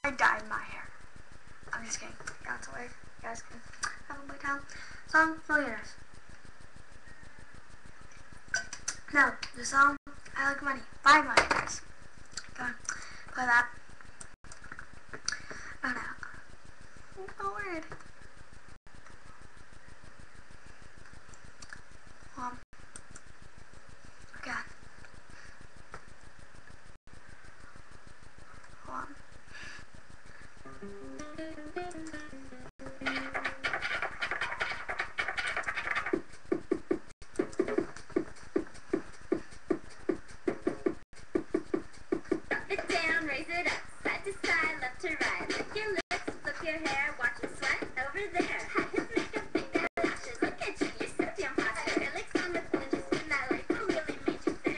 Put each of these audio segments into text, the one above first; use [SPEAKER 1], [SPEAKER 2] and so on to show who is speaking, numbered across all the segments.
[SPEAKER 1] I dyed my hair. I'm just kidding. Yeah, it's alright. You guys can have a playtime. Song Millionaires. No, the song I Like Money by Millionaires. Go on, play that. Oh no. Oh, weird. Okay. Hold on.
[SPEAKER 2] It down, raise it up, side to side, left to right. Lick your lips, flip your hair, watch it sweat over there. High heels, makeup, big eyelashes. Look at you, you're so damn hot. Your legs on the floor, just in that life, who really made you thin?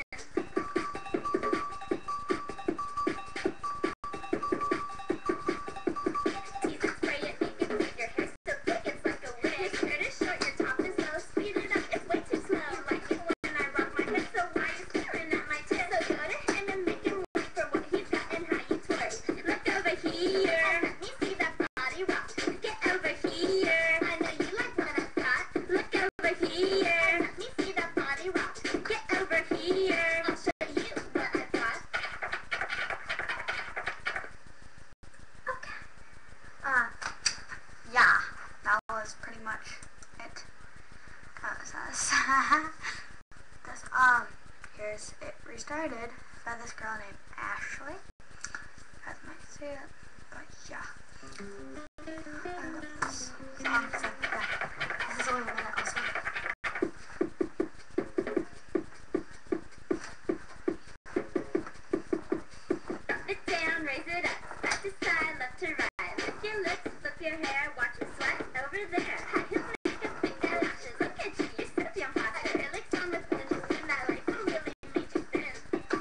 [SPEAKER 2] Tease and spray it, make it quick. Your hair's so thick, it's like a wig. Your skirt is short, your top is low. Speed it up, it's way too slow. You like it when I rock my head, so why you staring at my tits? So go to him and make him work for what he's got and how you twerk. Look over here, let me see that body rock. Get over here, I know you like what I've got. Look over here, let me see that body rock. Get over here, I'll show you what I've got.
[SPEAKER 1] Okay. Yeah, that was pretty much it. That was us. This, here's it restarted by this girl named Ashley. You guys might see it, but yeah. I love this song, so yeah. This is only a minute also.
[SPEAKER 2] Drop it down, raise it up, side to side, left to right. Lick your lips, flip your hair, watch it sweat over there. High heels, makeup, big eyelashes. Look at you, you're so damn hot. Your legs on the floor, just in that life, who really made you thin?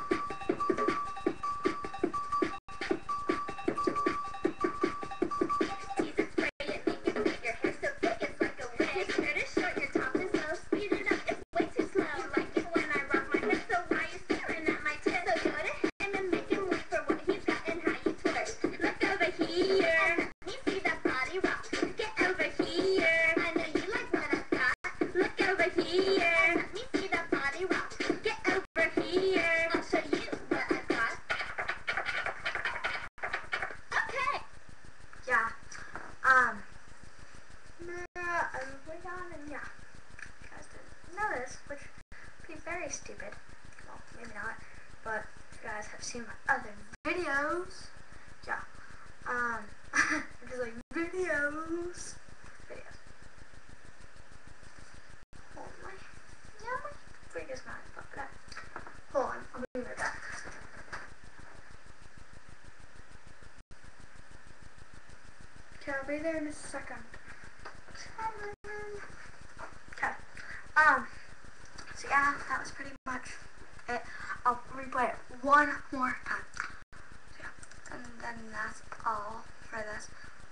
[SPEAKER 2] Tease and spray it, make it quick. Your hair's so thick, it's like a wig. Your skirt is short, your top is low. Speed it up, it's way too slow. You like it when I rock my head, so why you staring at my tits? So go to him and make him work for what he's got and how you twerk. Look over here, let me see that body rock. Get over here, I know you like what I've got. Look over here, let me see that body rock. Get over here, I'll show you what I've got. Okay.
[SPEAKER 1] Yeah. Moving on, and yeah. You guys didn't know this, which would be very stupid. Well, maybe not, but if you guys have seen my other videos, yeah. Just like videos. Oh my, yeah, my video's not, but hold on, I'll be right back. Okay, I'll be there in a second. Okay. So yeah, that was pretty much it. I'll replay it one more time. So yeah, and then that's all for this.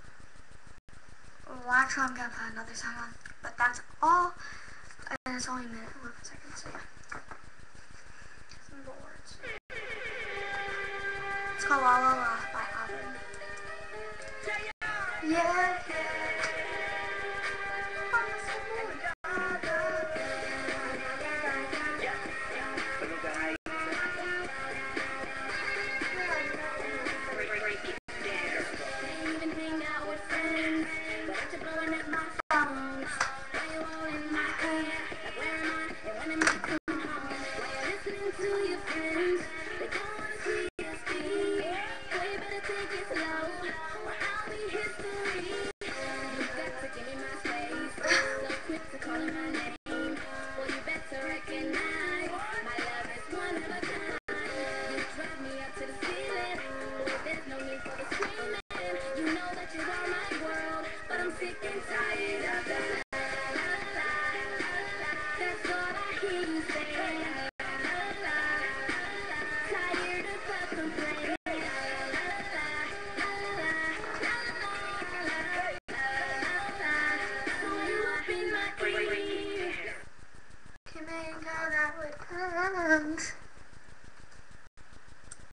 [SPEAKER 1] Well, actually, I'm gonna put another song on, but that's all. And it's only a minute and 11 seconds, so yeah. Some more words. It's called La La La by Auburn. Yeah, yeah.